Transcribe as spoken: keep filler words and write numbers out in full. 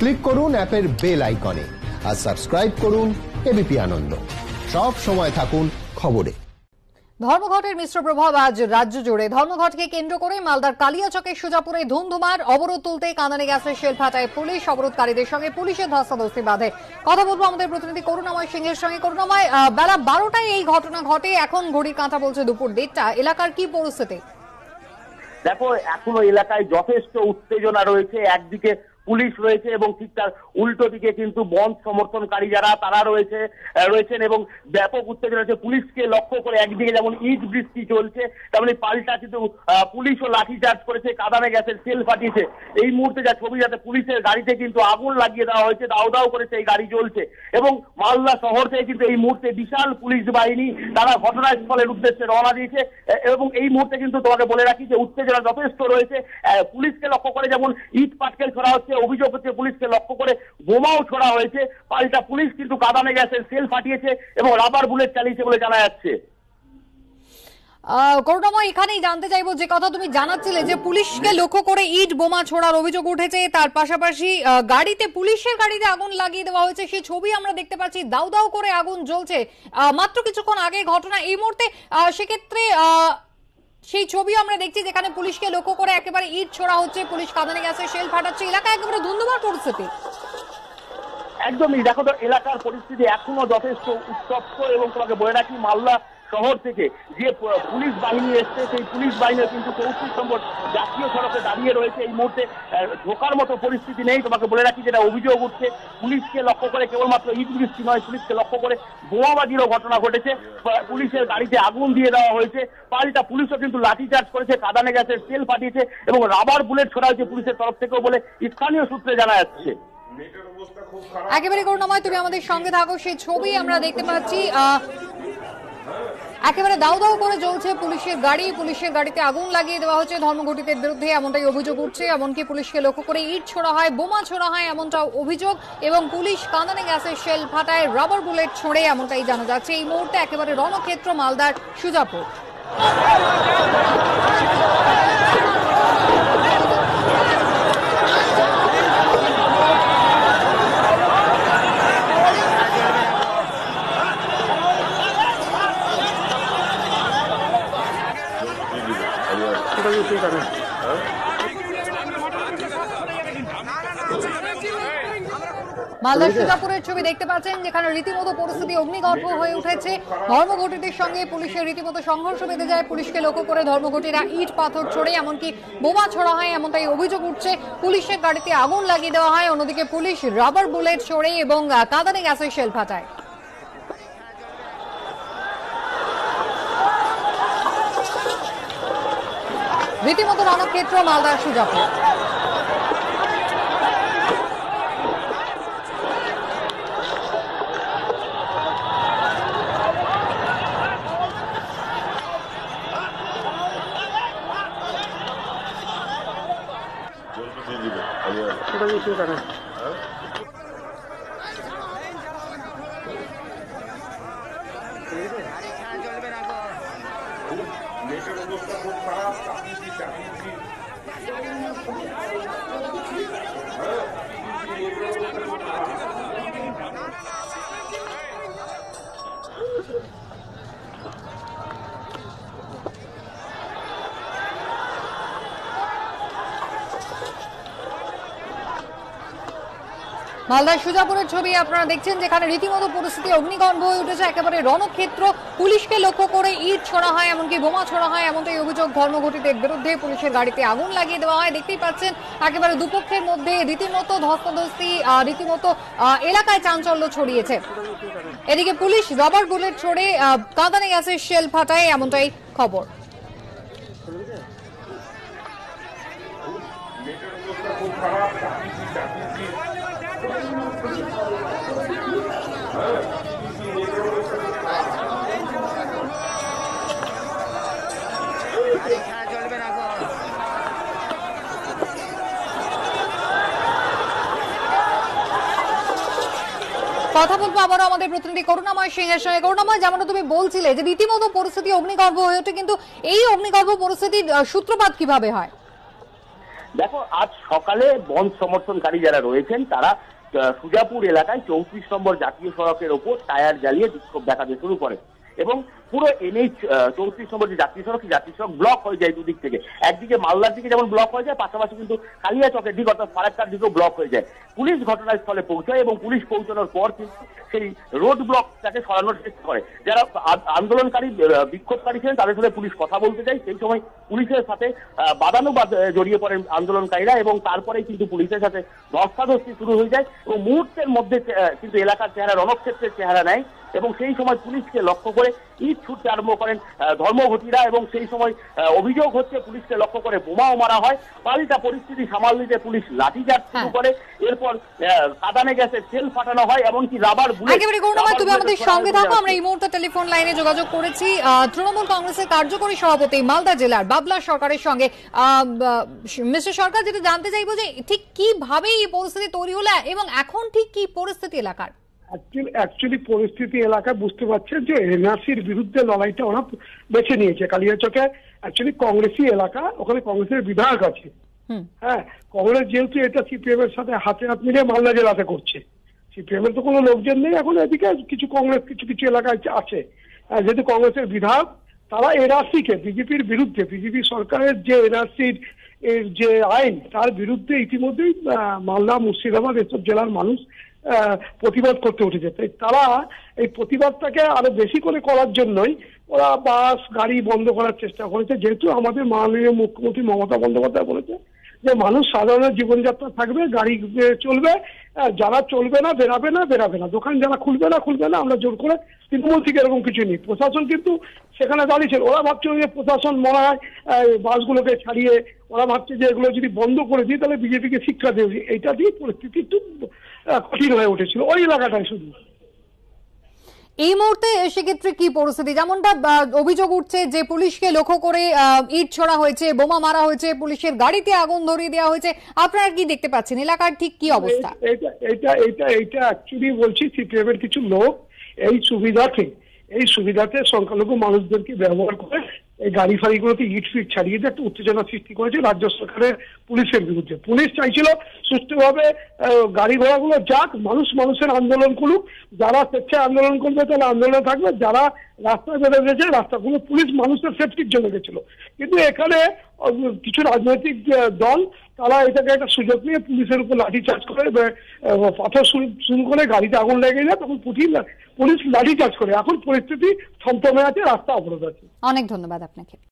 Click করুন অ্যাপের bell আইকনে আর সাবস্ক্রাইব করুন এবিপি আনন্দ। সব সময় থাকুন খবরে। ধর্মঘটের মিশ্র প্রভাব আজ রাজ্য জুড়ে। ধর্মঘটকে কেন্দ্র করে মালদার কালিয়াচকের সুজাপুরে ধুমধুমার। অবরোধ তুলতে কাঁদানে গ্যাসের শেল ফাটায় পুলিশ। অবরোধকারীদের সঙ্গে পুলিশের ধস্তাধস্তি বাঁধে। কথা বলবো আমাদের প্রতিনিধি করুণাময় সিংহের সঙ্গে। করুণাময়, বেলা বারোটায় এই ঘটনা ঘটে, এখন ঘড়ির কাঁটা বলছে দুপুর দেড়টা। এলাকার কি পরিস্থিতি? দেখো, এখনো এলাকায় যথেষ্ট উত্তেজনা রয়েছে। একদিকে পুলিশ রয়েছে এবং ঠিক তার উল্টো দিকে কিন্তু বন্ধ সমর্থনকারী যারা তারা রয়েছে রয়েছেন এবং ব্যাপক উত্তেজনা রয়েছে। পুলিশকে লক্ষ্য করে একদিকে যেমন ইট বৃষ্টি চলছে, তেমনি পাল্টা কিন্তু পুলিশও লাঠিচার্জ করেছে, কাঁদানে গ্যাসের সেল ফাটিয়েছে। এই মুহূর্তে যা ছবি, যাতে পুলিশের গাড়িতে কিন্তু আগুন লাগিয়ে দেওয়া হয়েছে, দাউ দাউ করে সেই গাড়ি জ্বলছে এবং মালদা শহর থেকে কিন্তু এই মুহূর্তে বিশাল পুলিশ বাহিনী তারা ঘটনাস্থলের উদ্দেশ্যে রওনা দিয়েছে এবং এই মুহূর্তে কিন্তু তোমাকে বলে রাখি যে উত্তেজনা যথেষ্ট রয়েছে। পুলিশকে লক্ষ্য করে যেমন ইট পাটকেল ছড়া হচ্ছে, অভিযোগ হচ্ছে পুলিশকে লক্ষ্য করে বোমাও ছোড়া হয়েছে। পাল্টা পুলিশ কিন্তু কাঁদানে গ্যাসের সেল ফাটিয়েছে এবং রাবার বুলেট চালিয়েছে বলে জানা যাচ্ছে। করুণাময়, এখানেই জানতে চাইবো, যে কথা তুমি জানাচ্ছিলে যে পুলিশকে লক্ষ্য করে ইট বোমা ছোড়ার অভিযোগ উঠেছে, তার পাশাপাশি গাড়িতে পুলিশের গাড়িতে আগুন লাগিয়ে দেওয়া হয়েছে, সেই ছবি আমরা দেখতে পাচ্ছি, দাউ দাউ করে আগুন জ্বলছে। মাত্র কিছুক্ষণ আগে ঘটনা এই মুহূর্তে, সেক্ষেত্রে সেই ছবি আমরা দেখছি যেখানে পুলিশকে লক্ষ্য করে একেবারে ইট ছোড়া হচ্ছে, পুলিশ কাঁদানে গ্যাসের শেল ফাটাচ্ছে। এলাকা একেবারে ধুন্ধুমার পরিস্থিতি। একদমই, দেখো তো এলাকার পরিস্থিতি এখনো যথেষ্ট উত্তপ্ত এবং তোমাকে বলে রাখি মালদা শহর থেকে যে পুলিশ বাহিনী এসছে, সেই পুলিশ বাহিনী কিন্তু চৌত্রিশ নম্বর জাতীয় সড়কে দাঁড়িয়ে রয়েছে। এই মুহূর্তে ঢোকার মতো পরিস্থিতি নেই। তোমাকে বলে রাখি যেটা অভিযোগ উঠছে, পুলিশকে লক্ষ্য করে কেবলমাত্র ইট বৃষ্টি নয়, পুলিশকে লক্ষ্য করে বোমাবাজিরও ঘটনা ঘটেছে। পুলিশের গাড়িতে আগুন দিয়ে দেওয়া হয়েছে, পাল্টা পুলিশও কিন্তু লাঠিচার্জ করেছে, কাঁদানে গ্যাসের সেল ফাটিয়েছে এবং রাবার বুলেট ছোড়া হয়েছে পুলিশের তরফ থেকেও বলে স্থানীয় সূত্রে জানা যাচ্ছে। একেবারে করুণাময়, তুমি আমাদের সঙ্গে থাকো। সেই ছবি আমরা দেখতে পাচ্ছি, আহ একেবারে দাউ দাউ করে জ্বলছে পুলিশের গাড়ি, পুলিশের গাড়িতে আগুন লাগিয়ে দেওয়া হচ্ছে ধর্মঘটিতের বিরুদ্ধে, এমনটাই অভিযোগ উঠছে। এমনকি পুলিশকে লক্ষ্য করে ইট ছোড়া হয়, বোমা ছোড়া হয়, এমনটাও অভিযোগ। এবং পুলিশ কাঁদানে গ্যাসের শেল ফাটায়, রাবার বুলেট ছোড়ে, এমনটাই জানা যাচ্ছে। এই মুহূর্তে একেবারে রণক্ষেত্র মালদার সুজাপুর। মালদার সুজাপুরের ছবি দেখতে পাচ্ছেন, যেখানে রীতিমতো পরিস্থিতি অগ্নিগর্ভ হয়ে উঠেছে। ধর্মঘটিদের সঙ্গে পুলিশের রীতিমতো সংঘর্ষ বেঁধে যায়। পুলিশকে লক্ষ্য করে ধর্মঘটিরা ইট পাথর ছোড়ে, এমনকি বোমা ছোড়া হয়, এমনটাই অভিযোগ উঠছে। পুলিশের গাড়িতে আগুন লাগিয়ে দেওয়া হয়, অন্যদিকে পুলিশ রাবার বুলেট ছোড়ে এবং কাঁদানে গ্যাসের শেল ফাটায়। রীতিমতো রণক্ষেত্র মালদার সুজাপুর। মালদার সুজাপুরের ছবি আপনারা দেখছেন, যেখানে রীতিমতো পরিস্থিতি অগ্নিগর্ভ হয়ে উঠেছে, একেবারে রণক্ষেত্র। পুলিশকে লক্ষ্য করে ইট ছোড়া হয়, এমনকি বোমা ছোড়া হয়, এমনটাই অভিযোগ ধর্মঘটিতের বিরুদ্ধে। পুলিশের গাড়িতে আগুন লাগিয়ে দেওয়া হয়। দেখতেই পাচ্ছেন একেবারে দুপক্ষের মধ্যে রীতিমতো ধস্তাধস্তি, রীতিমতো এলাকায় চাঞ্চল্য ছড়িয়েছে। এদিকে পুলিশ রাবার বুলেট ছোড়ে, কাঁদানে গ্যাসের শেল ফাটায়, এমনটাই খবর। কথা বলবো আবারও আমাদের প্রতিনিধি করুণাময় সিংহের সঙ্গে। করুণাময়, যেমনটা তুমি বলছিলে যে রীতিমতো পরিস্থিতি অগ্নিগর্ভ হয়ে ওঠে, কিন্তু এই অগ্নিগর্ভ পরিস্থিতির সূত্রপাত কিভাবে হয়? দেখো, আজ সকালে বন্ধ সমর্থনকারী যারা রয়েছেন তারা আহ, সুজাপুর এলাকায় চৌত্রিশ নম্বর জাতীয় সড়কের ওপর টায়ার জ্বালিয়ে বিক্ষোভ দেখাতে শুরু করে এবং পুরো এনএইচ চৌত্রিশ নম্বর যে জাতীয় সড়ক সেই জাতীয় সড়ক ব্লক হয়ে যায় দুদিক থেকে। একদিকে মালদার দিকে যেমন ব্লক হয়ে যায়, পাশাপাশি কিন্তু কালিয়া চকের দিক অর্থাৎ ফারাক্কার দিকেও ব্লক হয়ে যায়। পুলিশ ঘটনাস্থলে পৌঁছায় এবং পুলিশ পৌঁছানোর পর কিন্তু সেই রোড ব্লকটাকে সরানোর চেষ্টা করে। যারা আ- আন্দোলনকারী আহ, বিক্ষোভকারী ছিলেন তাদের সাথে পুলিশ কথা বলতে যায়, সেই সময় পুলিশের সাথে আহ, বাদানুবাদ আহ, জড়িয়ে পড়েন আন্দোলনকারীরা এবং তারপরেই কিন্তু পুলিশের সাথে ধস্তাধস্তি শুরু হয়ে যায় এবং মুহূর্তের মধ্যে আহ, কিন্তু এলাকার চেহারা রণক্ষেত্রের চেহারা নেয় এবং সেই সময় পুলিশকে লক্ষ্য করে ইট ছুটতে আরম্ভ করেন আহ, ধর্মঘটীরা এবং সেই সময় আহ, অভিযোগ হচ্ছে পুলিশকে লক্ষ্য করে বোমাও মারা হয়। পাল্টা পরিস্থিতি সামাল দিতে পুলিশ লাঠিচার্জ শুরু করে, এরপর আহ, কাঁদানে গ্যাসের সেল ফাটানো হয় এমনকি রাবার বুলেট। একেবারে গৌরময়, তুমি আমাদের সঙ্গে থাকো। আমরা এই মুহূর্তে টেলিফোন লাইনে যোগাযোগ করেছি আহ, তৃণমূল কংগ্রেসের কার্যকরী সভাপতি মালদা জেলার বাবলা সরকারের সঙ্গে। মিস্টার সরকার, যেটা জানতে চাইবো যে ঠিক কিভাবে এই পরিস্থিতি তৈরি হলো এবং এখন ঠিক কি পরিস্থিতি এলাকার? অ্যাকচুয়ালি পরিস্থিতি এলাকা বুঝতে পারছেন যে এনআরসির বিরুদ্ধে লড়াইটা ওরা বেছে নিয়েছে। কালিয়াচকে অ্যাকচুয়ালি কংগ্রেসি এলাকা, ওখানে কংগ্রেসের বিধায়ক আছে। হ্যাঁ, কংগ্রেস যেহেতু এটা সিপিএম এর সাথে হাতে হাত মিলিয়ে মালদা জেলাতে করছে, সিপিএম এর তো কোনো লোকজন নেই এখন এদিকে, কিছু কংগ্রেস কিছু কিছু এলাকায় আছে। আহ, যেহেতু কংগ্রেসের বিধায়ক, তারা এনআরসি কে বিজেপির বিরুদ্ধে, বিজেপি সরকারের যে এনআরসির এর যে আইন তার বিরুদ্ধে ইতিমধ্যেই আহ, মালদা মুর্শিদাবাদ এসব জেলার মানুষ আহ, প্রতিবাদ করতে উঠেছে। তাই তারা এই প্রতিবাদটাকে আরো বেশি করে করার জন্যই ওরা বাস গাড়ি বন্ধ করার চেষ্টা করেছে। যেহেতু আমাদের মাননীয় মুখ্যমন্ত্রী মমতা বন্দ্যোপাধ্যায় বলেছে যে মানুষ সাধারণ জীবনযাত্রা থাকবে, গাড়ি আহ, চলবে, আহ, যারা চলবে না বেরাবে না বেরাবে না, দোকান যারা খুলবে না খুলবে না, আমরা জোর করে তৃণমূল থেকে এরকম কিছু নেই। প্রশাসন কিন্তু সেখানে দাঁড়িয়েছিল, ওরা ভাবছিল যে প্রশাসন মনে হয় আহ, বাসগুলোকে ছাড়িয়ে ওরা ভাবছে যে এগুলো যদি বন্ধ করে দিই তাহলে বিজেপিকে শিক্ষা দেবে। এইটা দিয়ে পরিস্থিতি একটু আহ, কঠিন হয়ে উঠেছিল ওই এলাকাটায় শুধু। এই মুহূর্তে সেক্ষেত্রে কি পরিস্থিতি? যেমনটা আহ, অভিযোগ উঠছে যে পুলিশকে লক্ষ্য করে আহ, ইট ছোড়া হয়েছে, বোমা মারা হয়েছে, পুলিশের গাড়িতে আগুন ধরিয়ে দেওয়া হয়েছে, আপনারা কি দেখতে পাচ্ছেন? এলাকার ঠিক কি অবস্থা? এইটা এইটা এইটা এইটা অ্যাকচুয়ালি বলছি সিপিএম এর কিছু লোক এই সুবিধাতে এই সুবিধাতে সংখ্যালঘু মানুষদেরকে ব্যবহার করে এই গাড়ি ফাড়িগুলোতে ইট ফিট ছাড়িয়ে দিয়ে একটা উত্তেজনা সৃষ্টি করেছে রাজ্য সরকারের পুলিশের বিরুদ্ধে। পুলিশ চাইছিল সুষ্ঠুভাবে আহ, গাড়ি ঘোড়াগুলো যাক, মানুষ মানুষের আন্দোলন করুক, যারা স্বেচ্ছায় আন্দোলন করবে তারা আন্দোলনে থাকবে, যারা রাস্তায় বেরো গেছে রাস্তাগুলো পুলিশ মানুষের সেফটির জন্য গেছিল। কিন্তু এখানে আহ, কিছু রাজনৈতিক আহ, দল তারা এটাকে একটা সুযোগ নিয়ে পুলিশের উপর লাঠি চার্জ করে, আহ, পাথর শুরু শুরু করে, গাড়িতে আগুন লেগে যায়, তখন পুলিশ পুলিশ লাঠি চার্জ করে। এখন পরিস্থিতি থমথমে আছে, রাস্তা অবরোধ আছে। অনেক ধন্যবাদ আপনাকে।